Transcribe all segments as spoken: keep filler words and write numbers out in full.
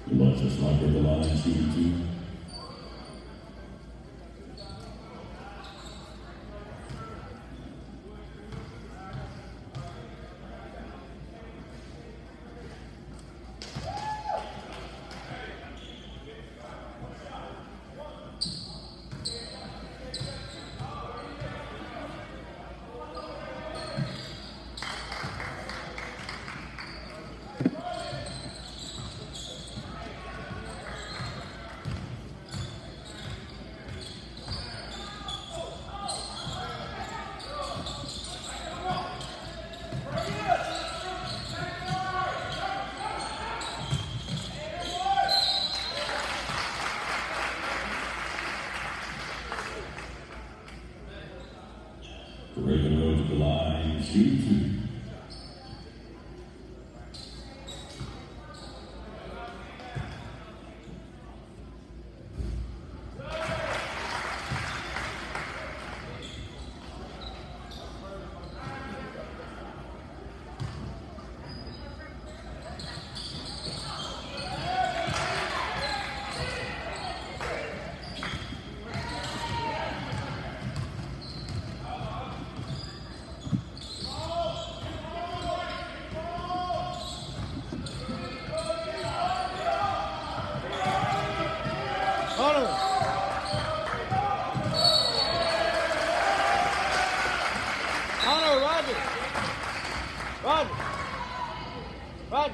Watch us lock at the line, shooting two. Reagan Road to the line, shoot two. Roger. Roger.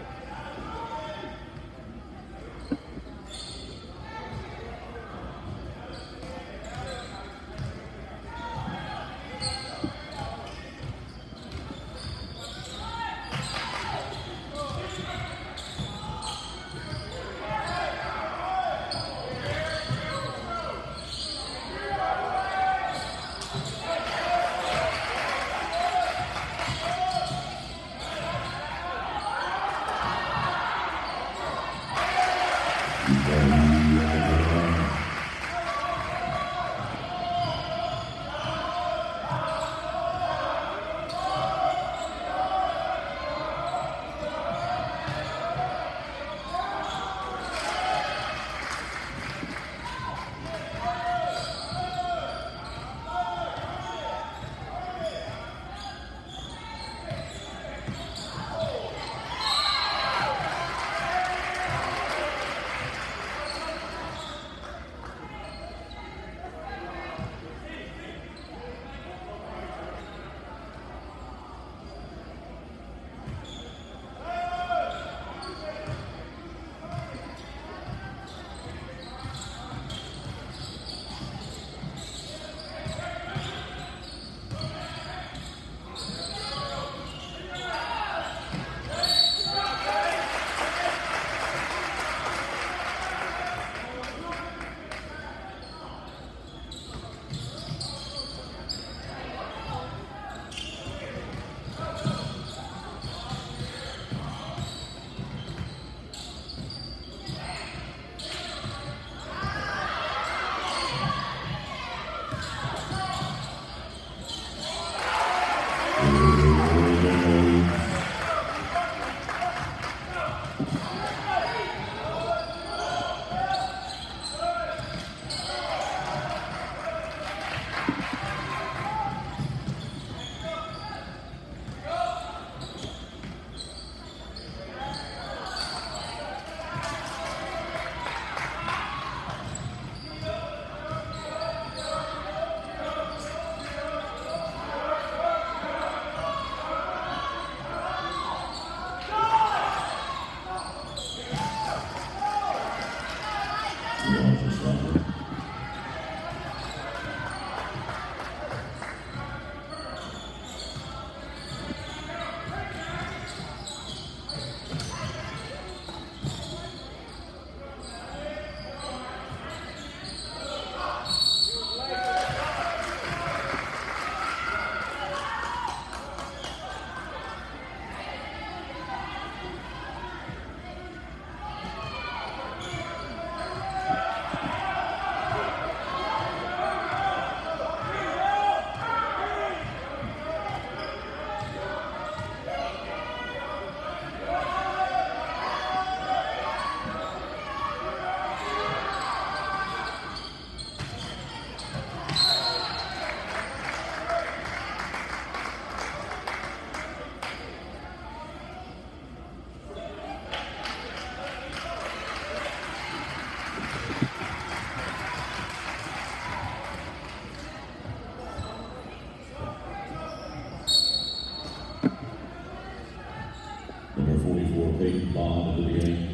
Peyton Bond into the game.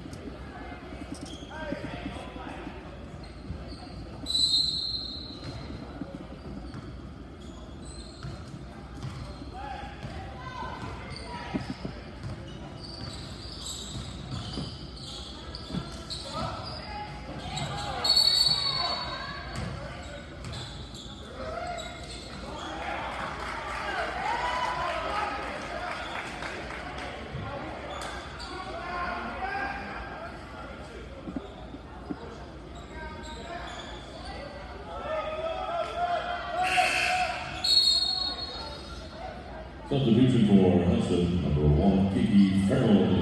Substitution for Hudson, number one, Kiki Farrell.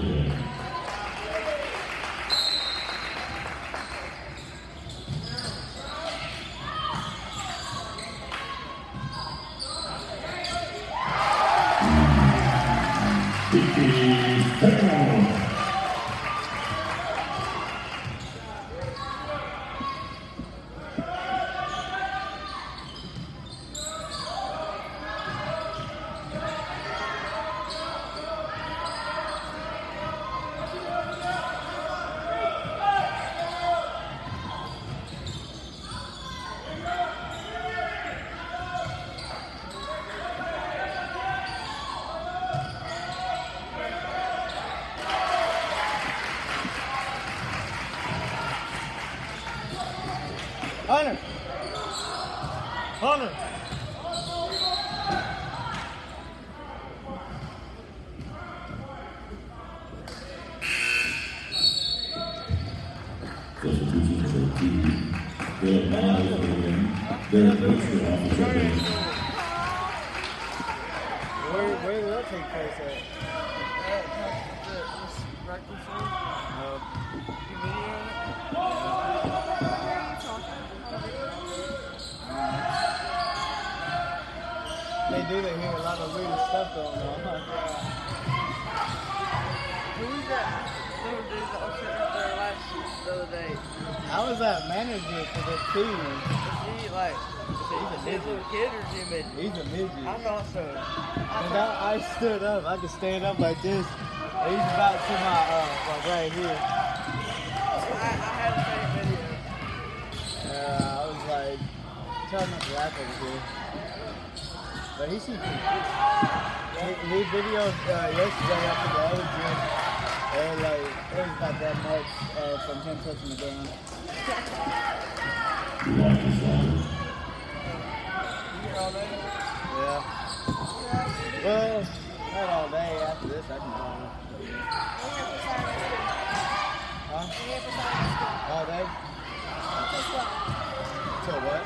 Kiki Farrell. Hunter! Hunter! Substitution for two. Caleb Miles over the wing. Derek Butcher off the second. Where, where did that take place at? Practice Uh, you video they do, they hear a lot of weird stuff going on. Who's that? Who did that was sitting up there last the other day? I was that manager for the team. Is he like is he a little kid or is he a midget? He's a midget. I thought so. I And thought, I, I stood up. I could stand up like this. And he's about to my, uh, like right here. I, I had the same video. Uh, I was like, trying not to laugh over here. But he seems pretty good. He, he videoed uh, yesterday after the other gym. And like, it was about that much uh, from him touching the ground. We like this one. You get all that? Yeah. Well, not all day. After this, I can go. Huh? All day? Till what?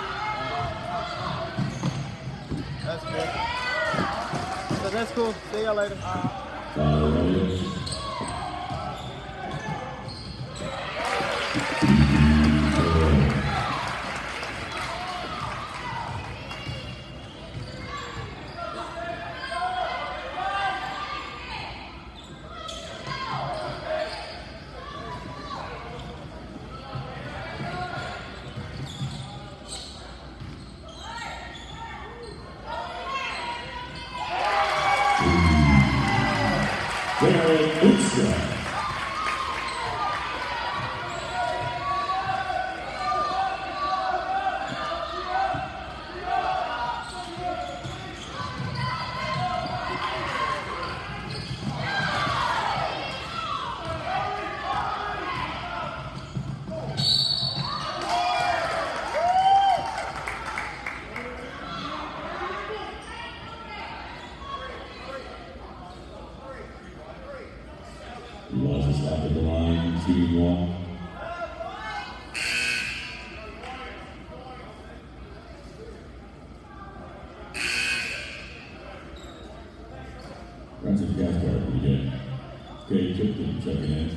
That's good. So that's cool. See y'all later. Tyler Elliott. Derek Butcher. Losses up at the line, two one. Ransom Cathcart for the game. Kay Tipton checking in.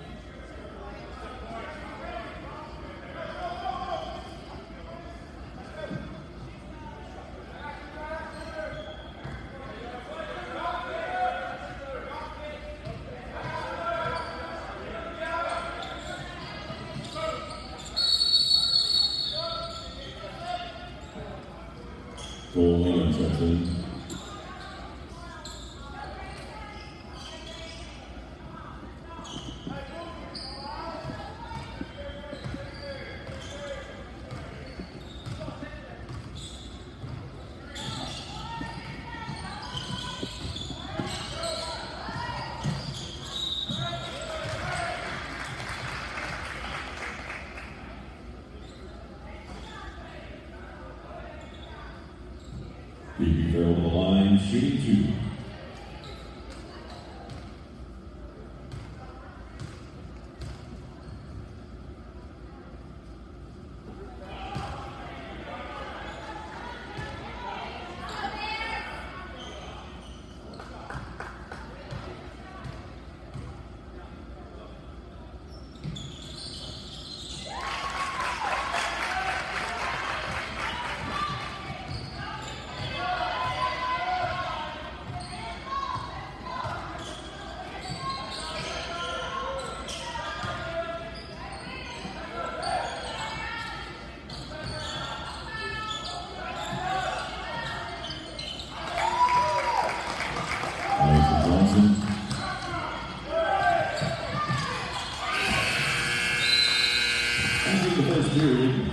Cole Higgins checks in. Phoebe Farrell on the line, shooting two. Johnson. Ending the first period.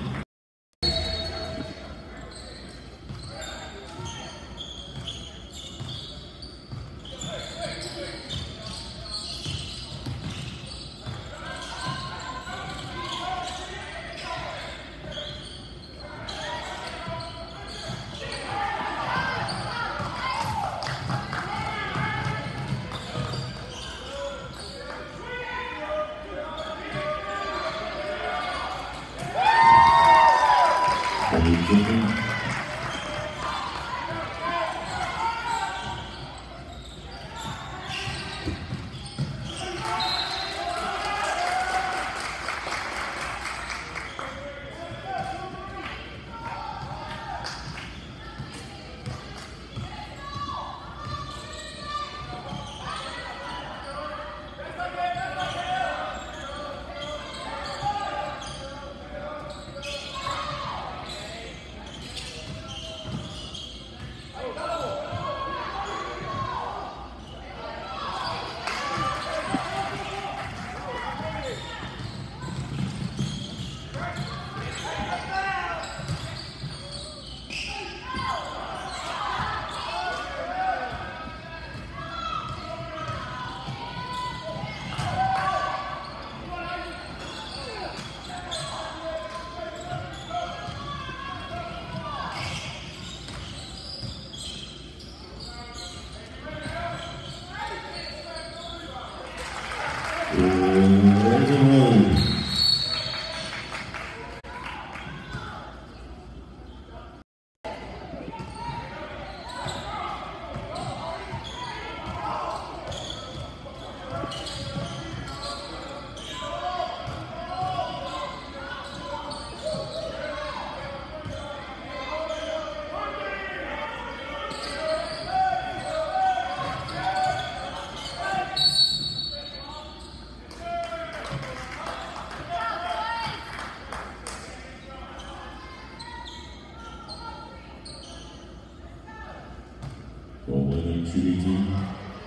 Golden shooting team.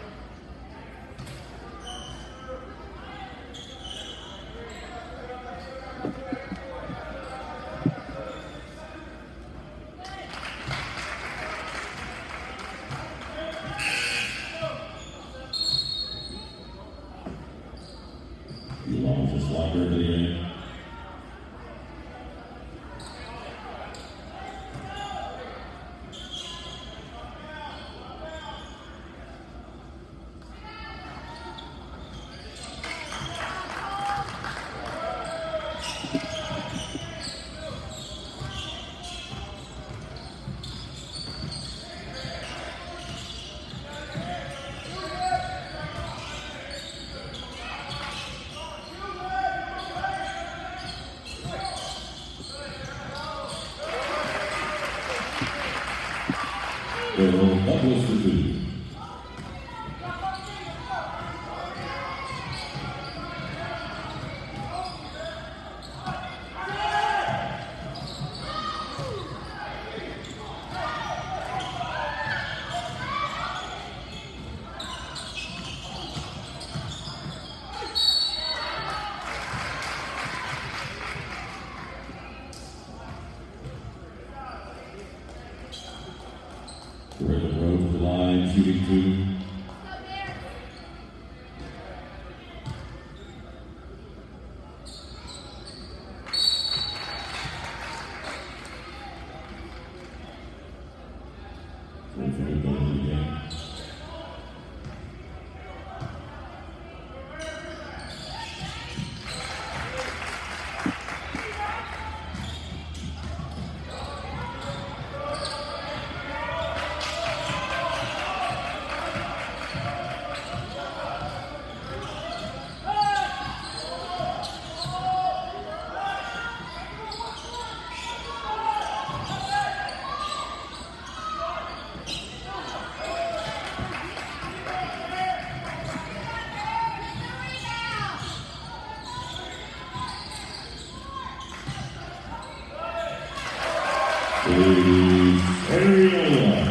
He launches a slider into the end. Earl Douglas for two. Rhythm Road to the line, shooting two. is Ariella.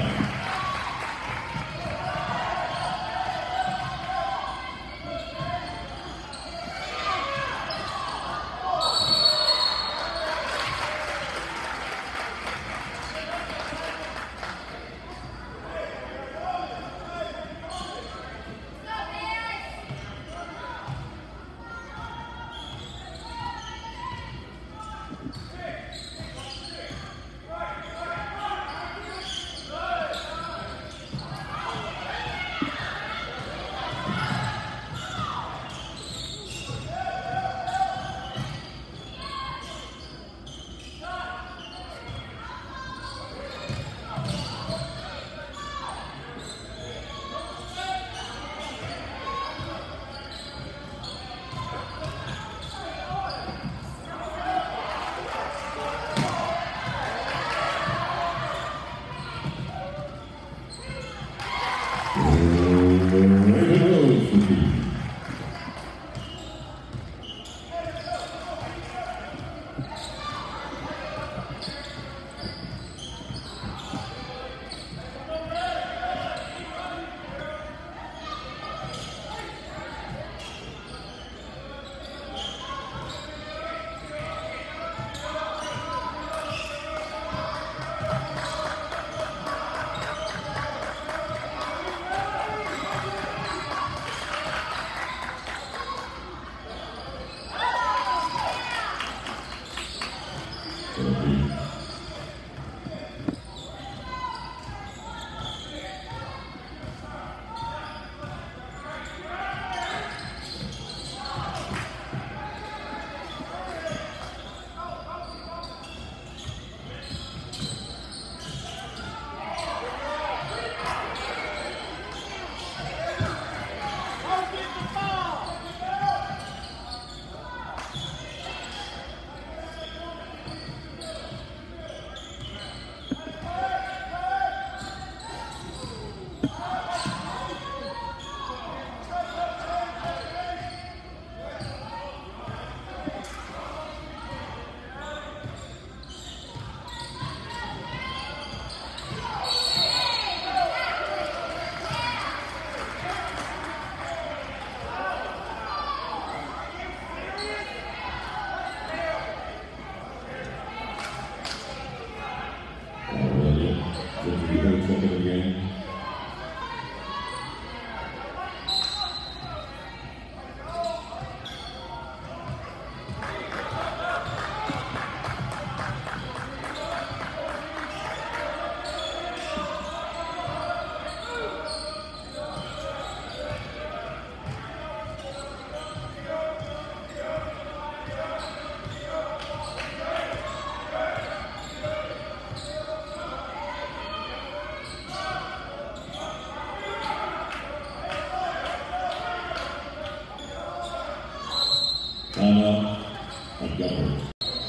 Anna Montgomery.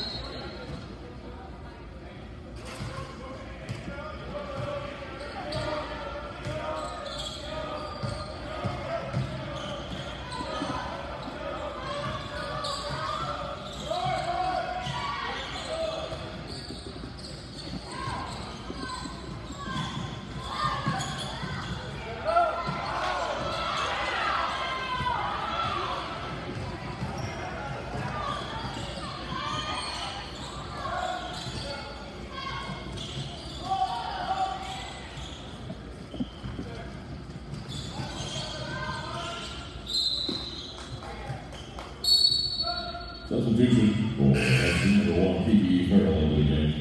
Substitution for team number one, P B Farrell in the game.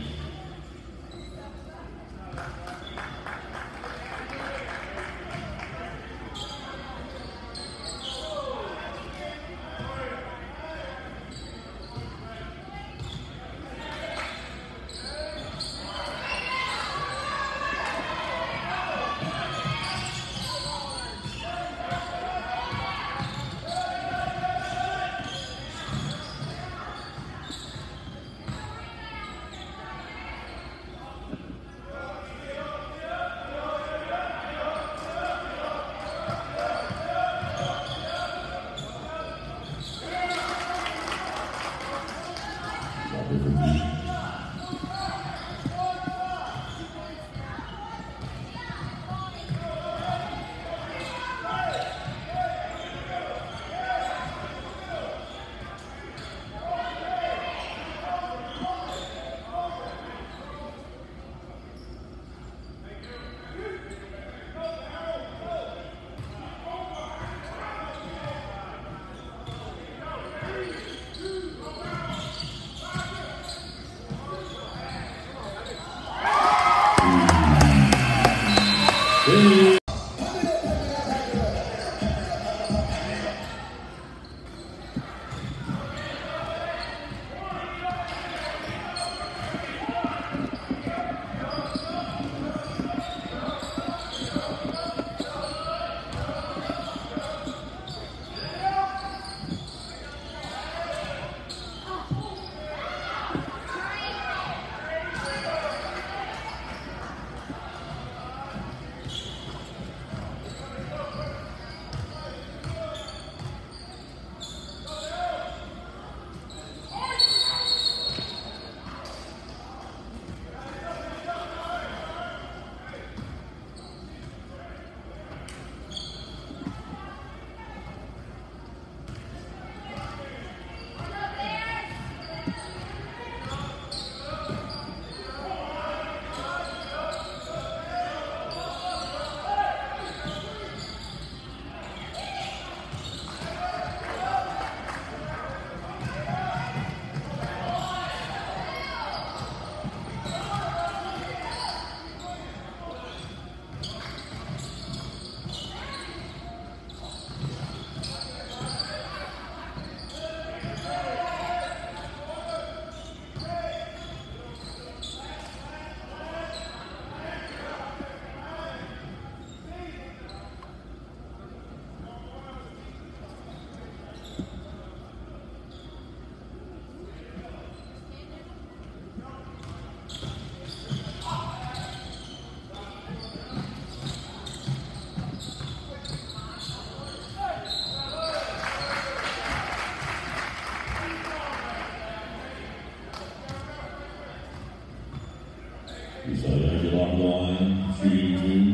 So you get off the line, shooting two.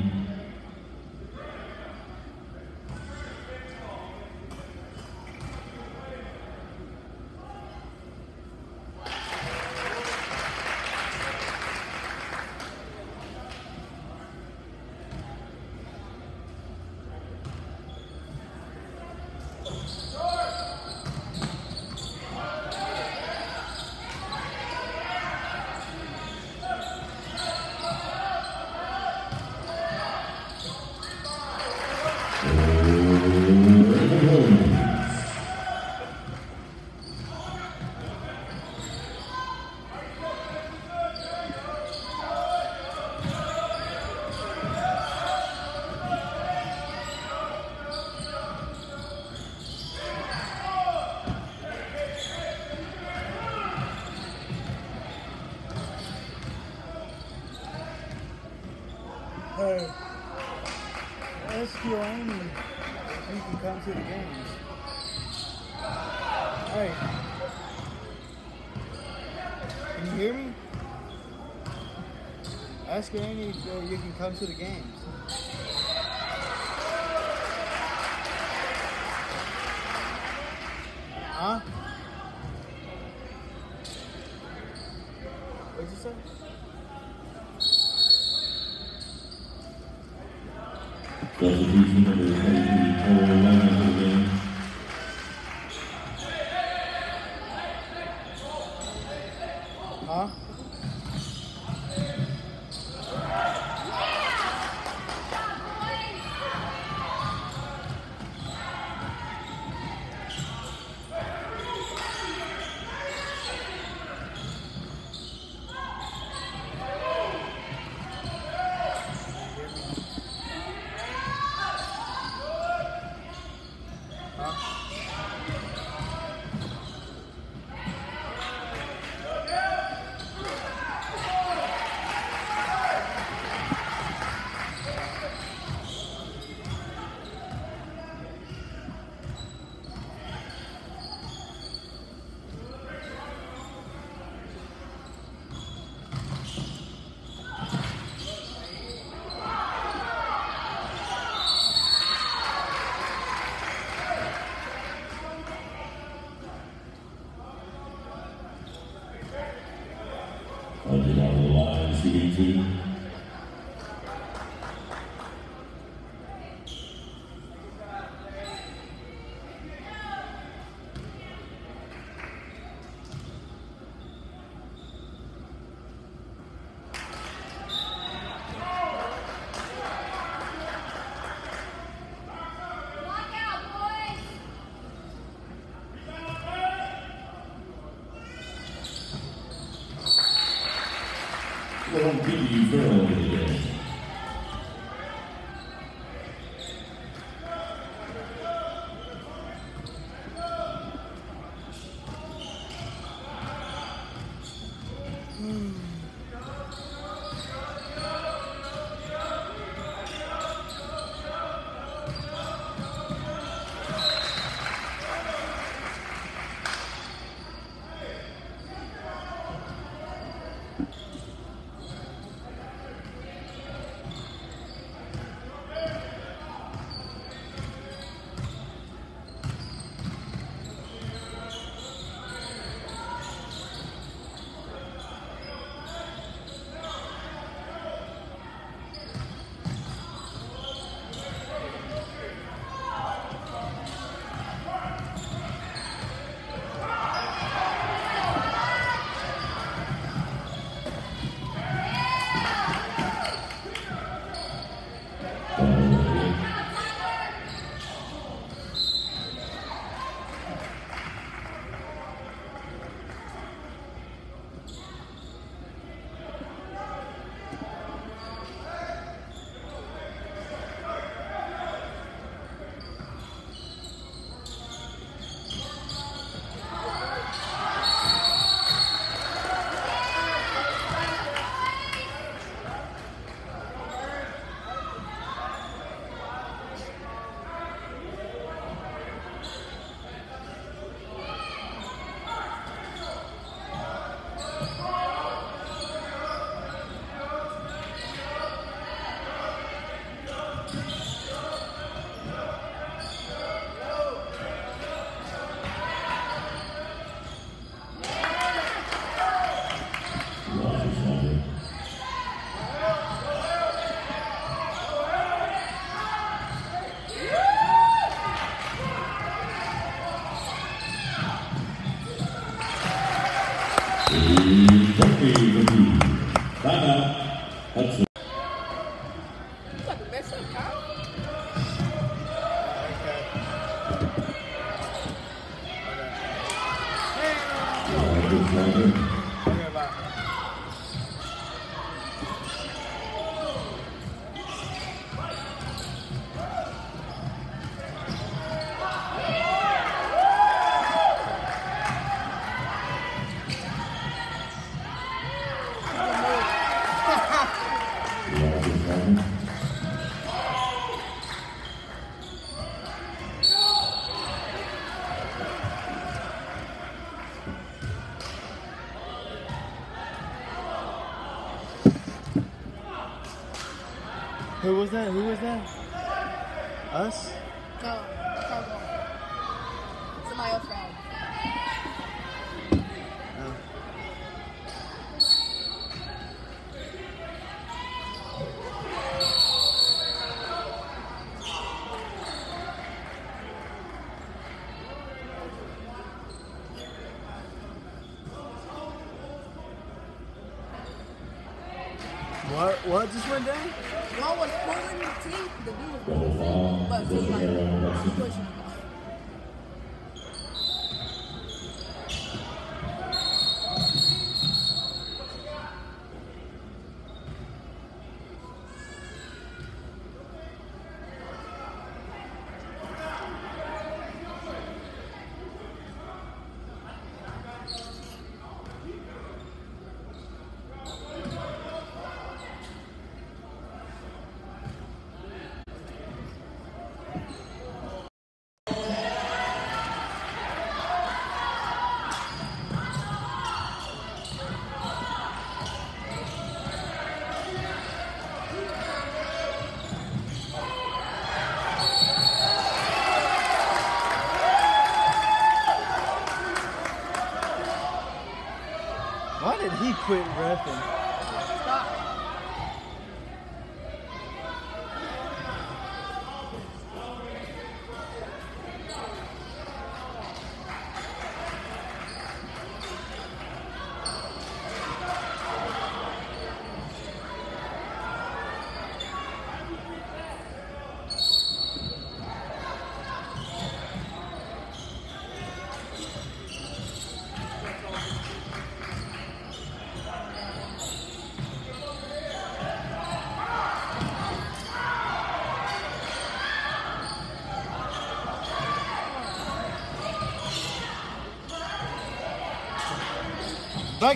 Hey, ask your Amy if you can come to the games. Hey, can you hear me? Ask your Amy if uh, you can come to the games. Huh? What'd you say? Substitution number twenty-three, Cole Lyman for the game. Huh? I'll get on the line, shooting two. Well, P D Farrell for the game. Jeffrey McGee. Timeout, Hudson. You got the best of Kyle. Roger Snyder. Who was that? Who was that? Us? No, Cardinal. Somebody else found. Oh. What? What just went down? One was pulling the teeth, the dude was Double pulling foul. the teeth, but he Possession like error on Hudson. pushing him. Why did he quit reffing? Stop. Bug.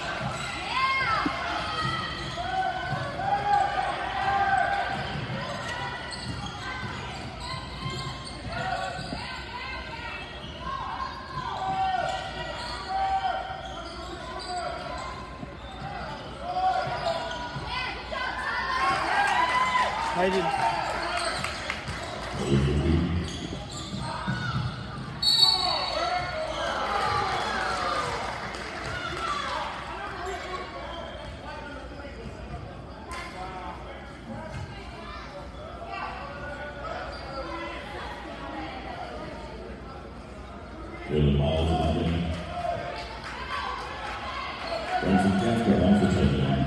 I did. Jalen Miles is in. Bronson Casper off the touchdown.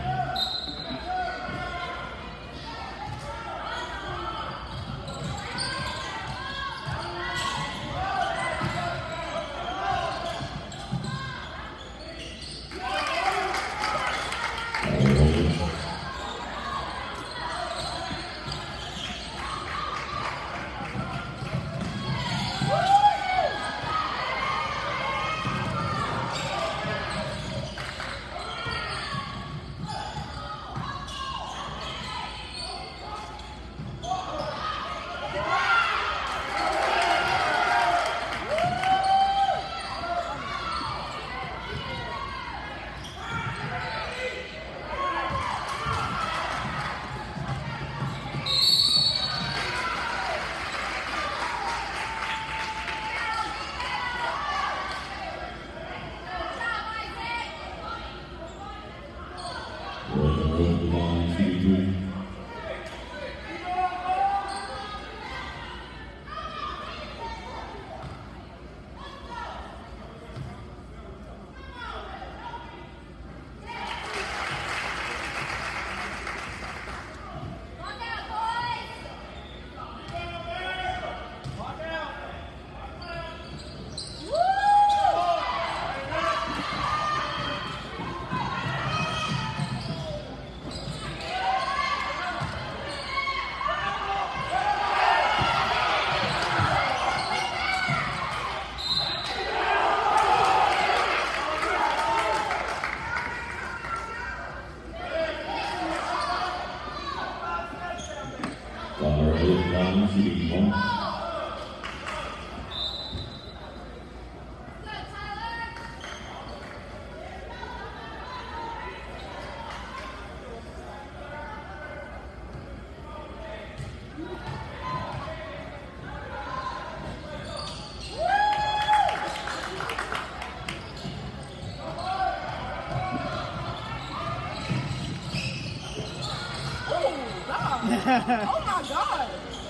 Oh my god.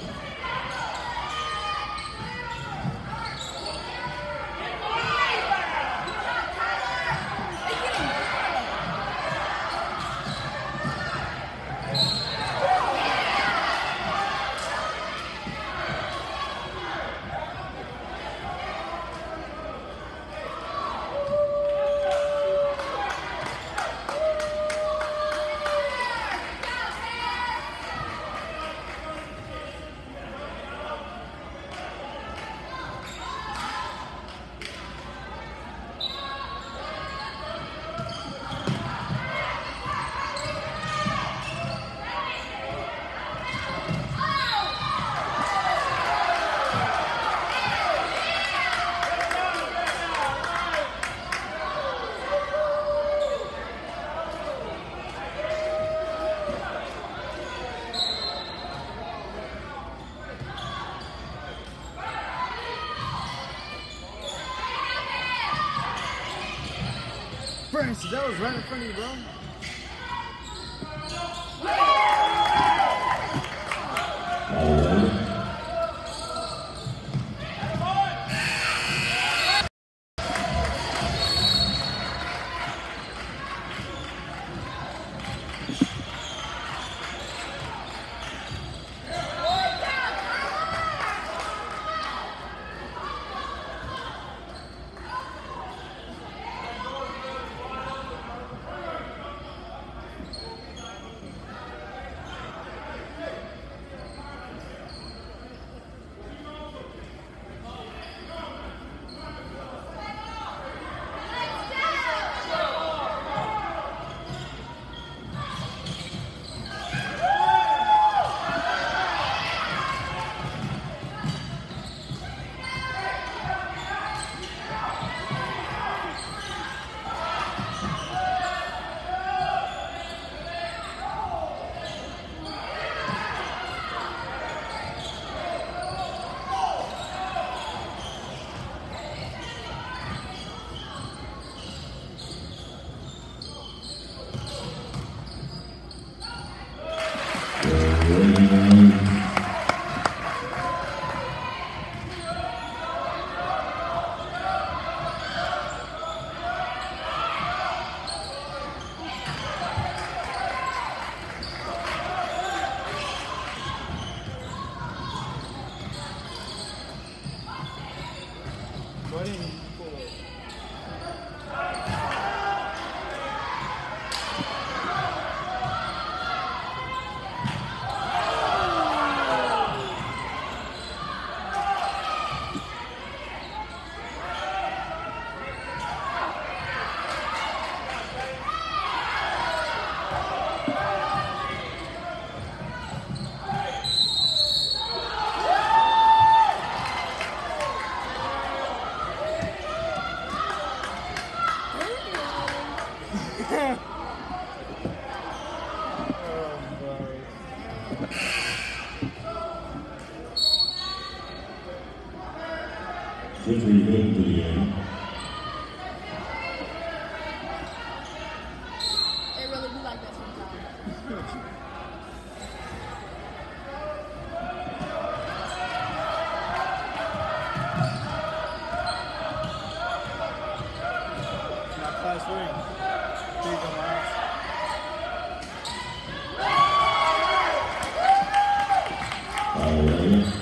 Francis, that was right in front of you, bro. Jeffrey Hill to the end. It really be like that sometimes. My class ring. Big on my ass. Alright.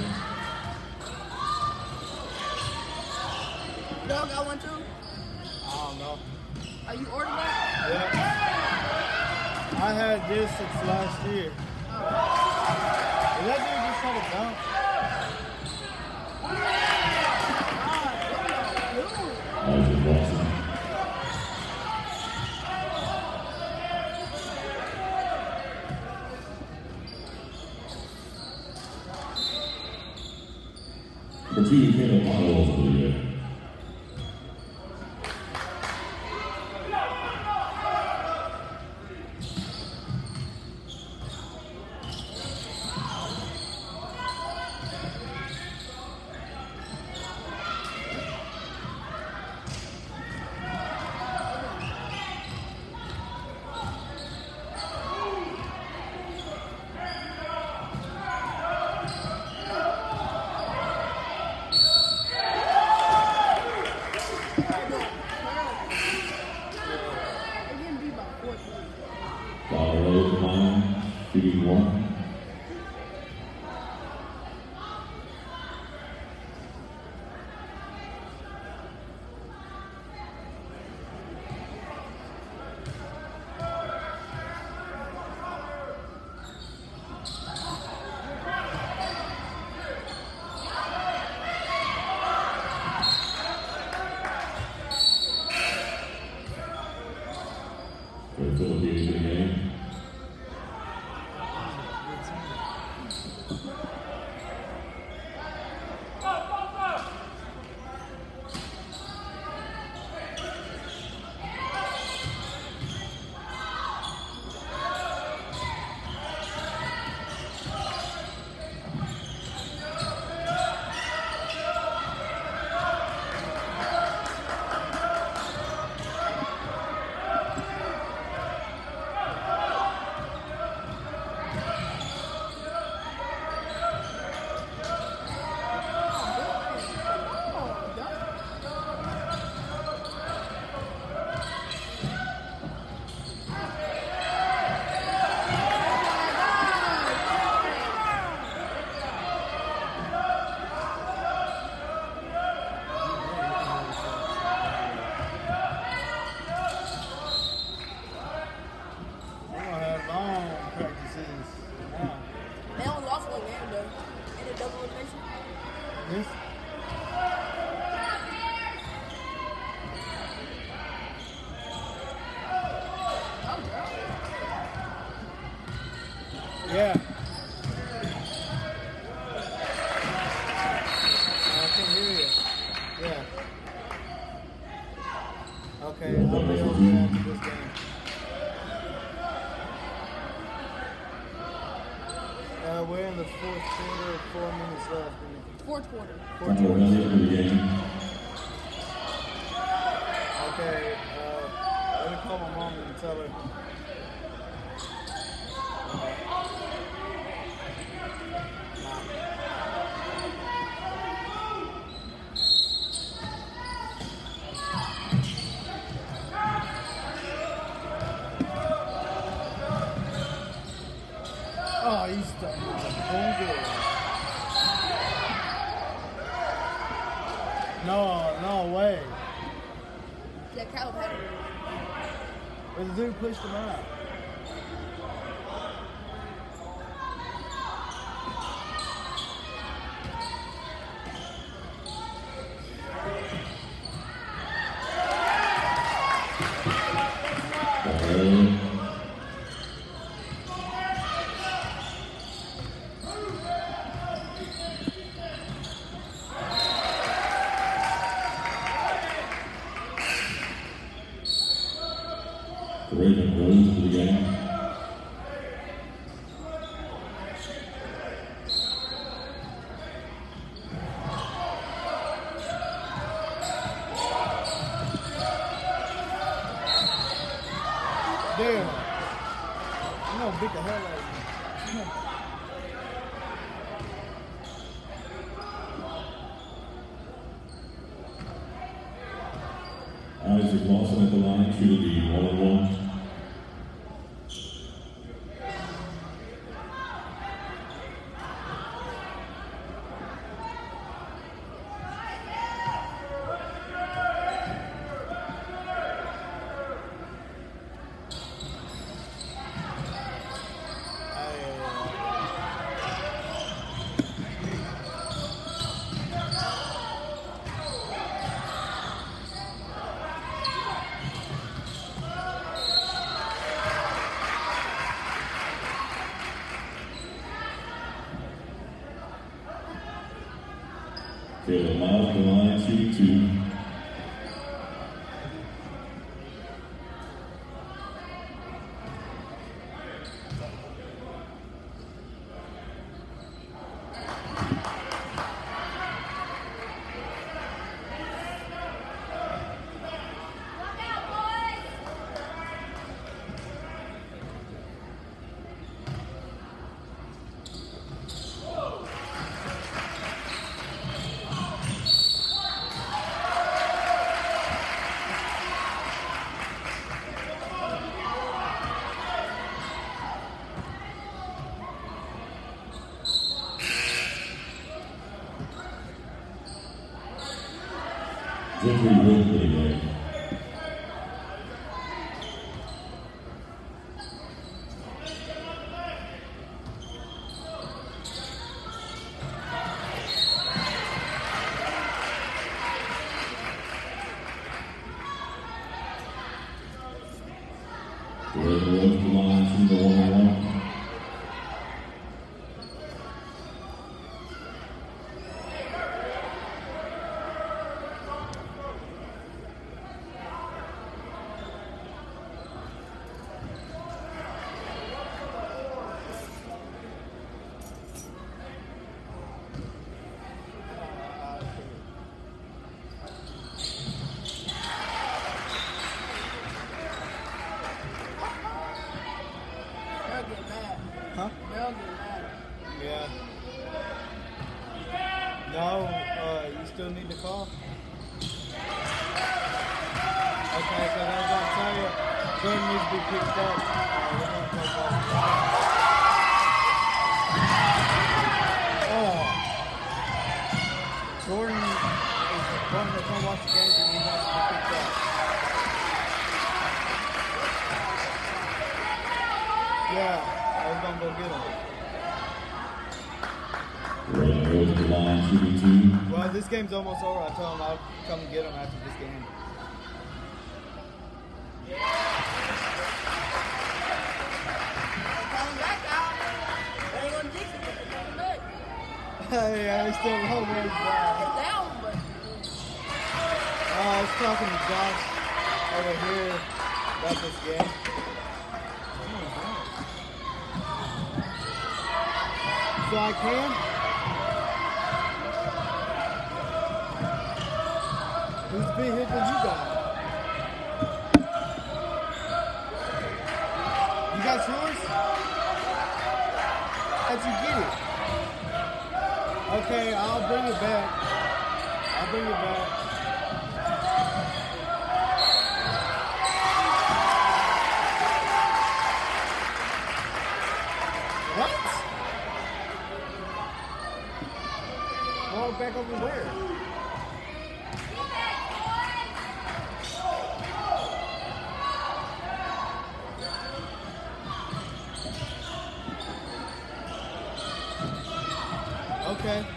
Dog got one too? I don't know. Are you ordering that? Yeah. I had this since last year. Did that dude just try to bounce? I was just watching. For T D K, the model is pretty good. Philadelphia game. Yeah. I can hear you. Yeah. Okay, I'll be over there after this game. Uh, we're in the fourth quarter, four minutes left. Fourth quarter. Fourth Time to run quarter. it for the game. Okay, uh, let me call my mom and tell her. Oh, he's done. No, no way. Yeah, Caleb had it. But the dude pushed him out. Ball. Raven Rose to the game. Damn. I'm gonna beat the hell out of you. Isaac Lawson at the line, shoot the one and one. Caleb Miles at the line, shooting two. Jeffrey Wood to the game. Where the road to the line to the one and one. They'll get mad. Huh? They'll get mad. Yeah. No, uh, you still need to call? Okay, because I was going to tell you, Jordan needs to be picked up. Uh, we're going to talk about Oh. Jordan is wanting to come watch the games and he wants to be picked up. Yeah, I was going to go get him. Where the road to the line two v two. Well, this game's almost over. I told him I'll come get him after this game. Coming back out. They ain't gonna jinx it. They're coming back. Yeah, I still know where he's at. It's down, but Uh, I was talking to Josh over here about this game. So I can? Whose vehicle you got? You got yours? How'd you get it? Okay, I'll bring it back. I'll bring it back. What? Walk back over where? Okay. Okay.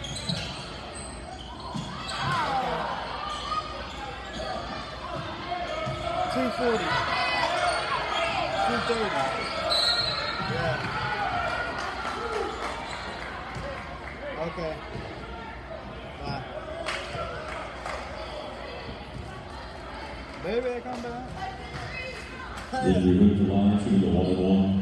two forty. two thirty. Yeah. Okay. Bye. Baby, I come back. Where the road to the line to the one and one.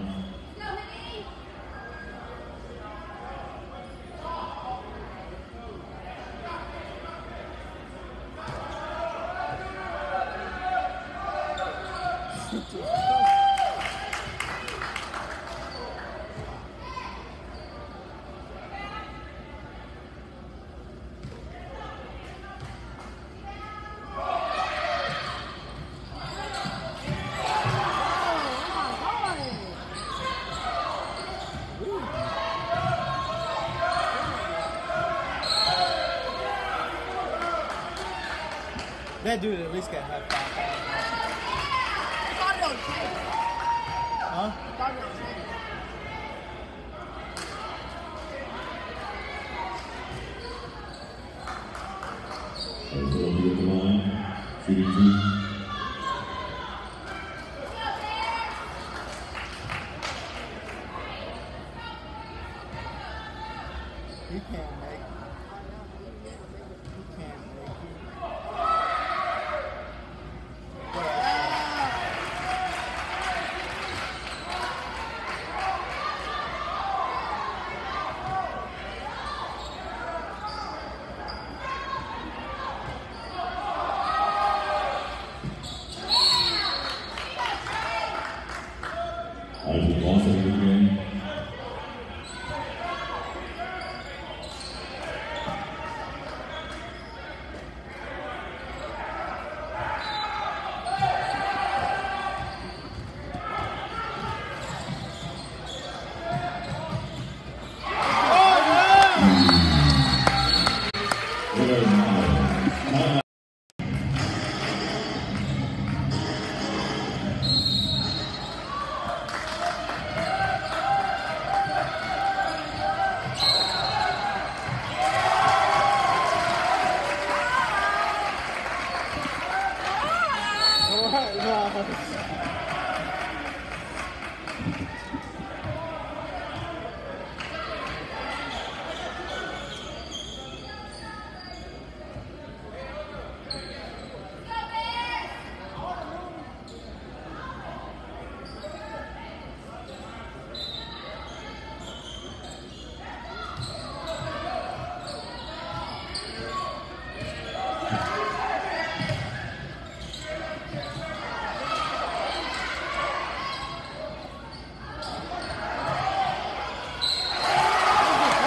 That dude at least got high five. I thought it was ten. Huh? I thought it was ten. Where the road to the line two v two. He can't make it. He can't make it. Isaac Lawson in the game.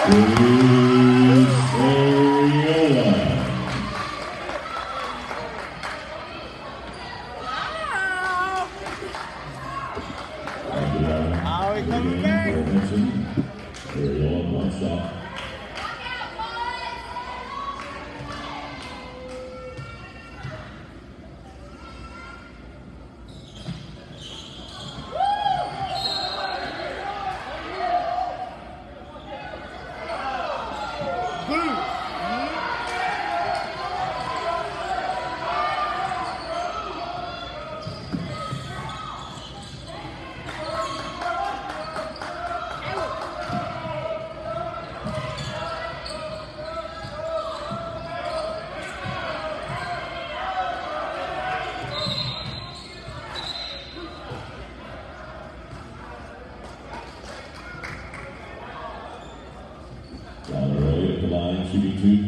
Ariola. Are we coming back? Ariola, one shot. Conroy at the line, shooting two.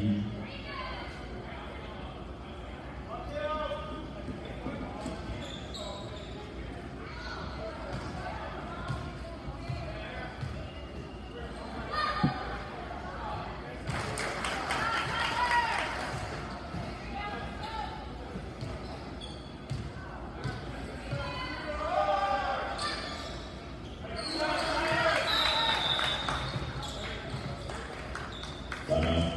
Timeout.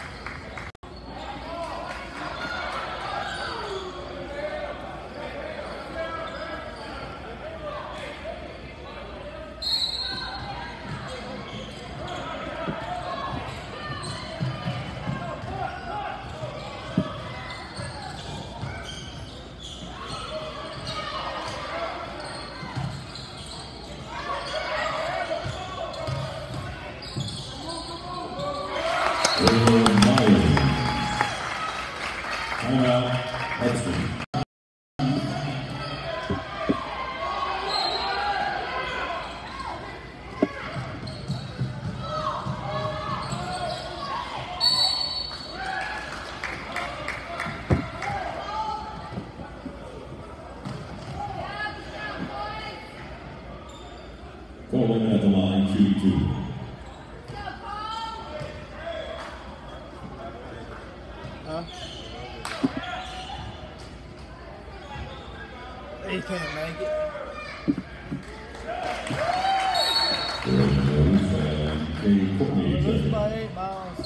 Timeout. Extra. Coleman at the line, shooting two. Huh? He can't make it. Jordan Rose and Katie Courtney Looks checking. about eight miles.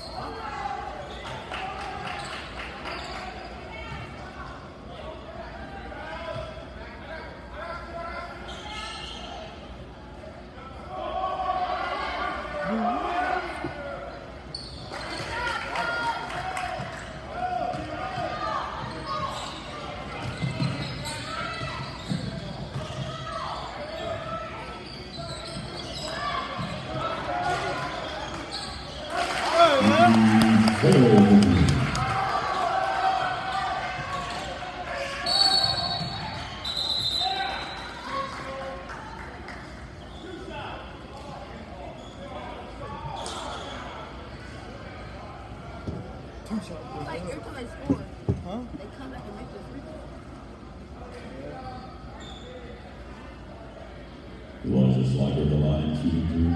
Like every time they score, Huh? they come back and make the free throw. Was a slider at the line, shooting two.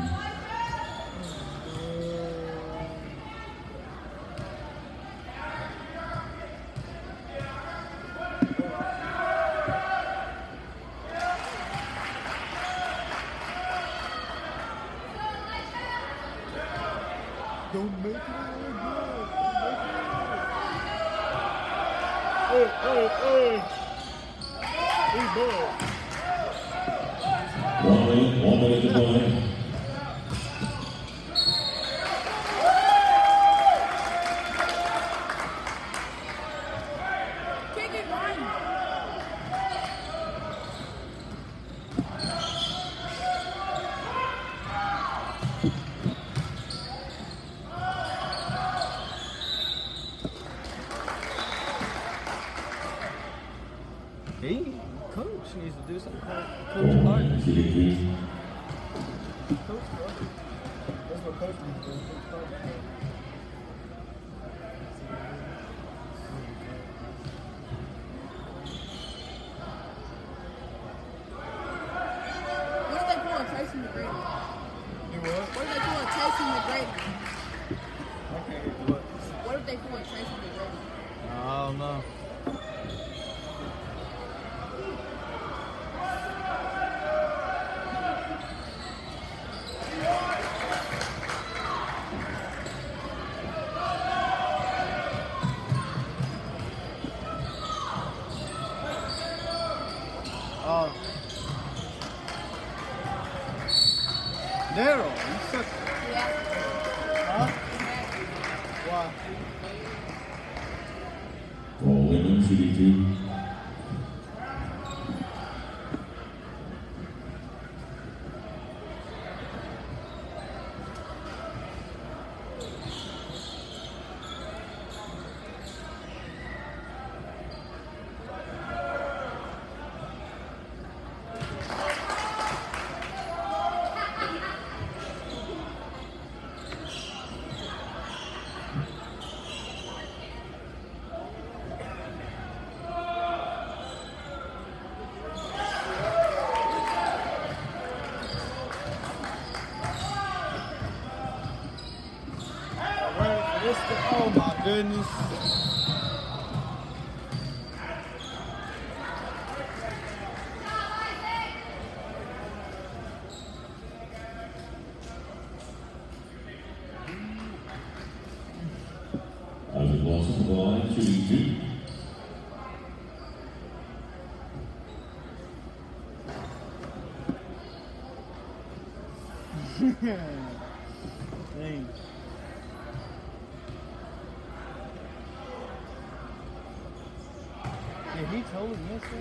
Don't make it all good. Hey, hey, hey. We bad. One minute, one minute to play. Kick it, Ryan. He, coach needs to do something. Coach Coleman Clark. shooting two. Coach Clark. That's what coach needs to do. Coach Clark. What if they pull a Tracy McGrady? You what? What if they pull a Tracy McGrady? Oh. Daryl, you suck. Yeah. Huh? Why? Paul Whitman, shooting two. This the, oh my goodness. Isaac Lawson, the line, shooting two. Dang. Did he totally miss it?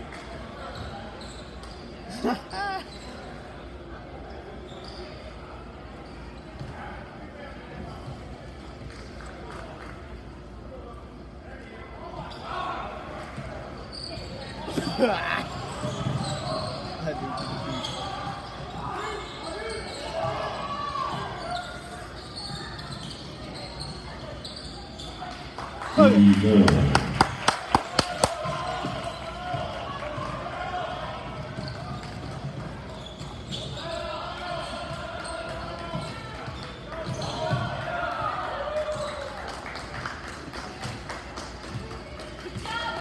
Steve Miller.